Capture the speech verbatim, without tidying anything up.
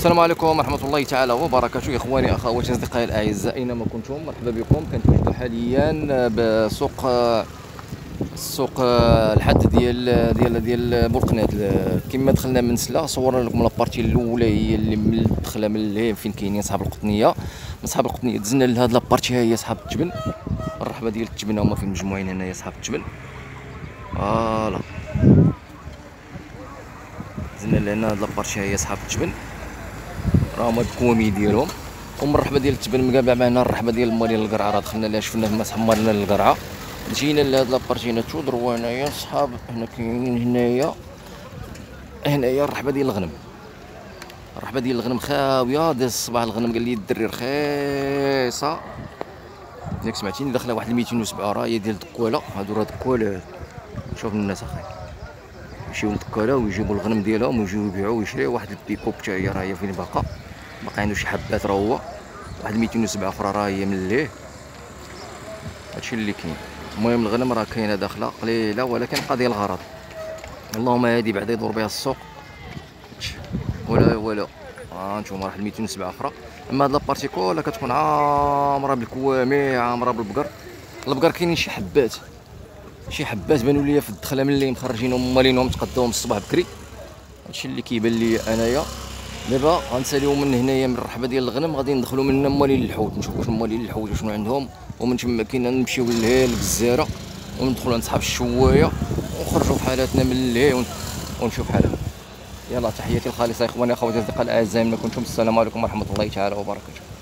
السلام عليكم ورحمة الله تعالى وبركاته. إخواني أخواتي أصدقائي الأعزاء أينما كنتم، مرحبا بكم. كنتواجدوا حاليا بسوق السوق الحد ديال ديال ديال بورقنات. كما دخلنا من سلا صورنا لكم لابارتي الاولى هي اللي من الدخله من اللي فين كاينين صحاب القطنيه. من صحاب القطنيه دزنا لهاد لابارتي، ها هي صحاب التبن، الرحبه ديال التبن هما فين مجموعين هنايا صحاب التبن. فوالا دزنا لهنا هاد لابارتي، ها هي صحاب التبن راهم هاد الكوامي ديالهم. ومن الرحبه ديال التبن مقابع معنا الرحبه ديال المال ديال القرعه، راه دخلنا لها شفنا ما صحاب لنا للقرعه، جينا لهاد لابارتي هنا تودروا هنايا صحاب. هنا كاينين هنايا هنايا الرحبه ديال الغنم، الرحبه ديال الغنم خاويه. داز الصباح الغنم قال لي الدري رخيصه، ياك سمعتيني داخله واحد ميتين وسبعة راه هي ديال دكواله. هادو راه دكواله، شوف الناس اخاي يمشيو لدكواله ويجيبوا الغنم ديالهم ويجيو يبيعوا ويشريو. واحد البيكوب حتى هي راه هي فين باقا، باقي عنده شي حبات راه هو. واحد ميتين وسبعة اخرى راه هي من ليه. هادشي اللي كاين. المهم الغنم راه كاينه داخله قليله ولكن قضيه الغرض. اللهم هادي بعدا يدور بها السوق ولا ولا. ها انتم راه ميتين وسبعة اخرى. اما هاد لابارتي كلها كتكون عامره بالكوامي، عامره بالبقر. البقر كاينين شي حبات، شي حبات بانوا ليا في الدخله من اللي مخرجينهم مالينهم تقداوهم الصباح بكري. هادشي اللي كيبان لي انايا. دابا غنساليو من هنايا من الرحبه ديال الغنم، غادي ندخلوا من مالين الحوت، نشوفوا واش مالين الحوت شنو عندهم. ومن تما كاين نمشيو للهيل بالزاره وندخلوا عند صحاب الشوايه ونخرجوا في حالاتنا من الليل ونشوف حالنا. يلا تحياتي الخالصه اخواني اخواتي اصدقاء الاعزاء، من كنتم السلام عليكم ورحمه الله تعالى وبركاته.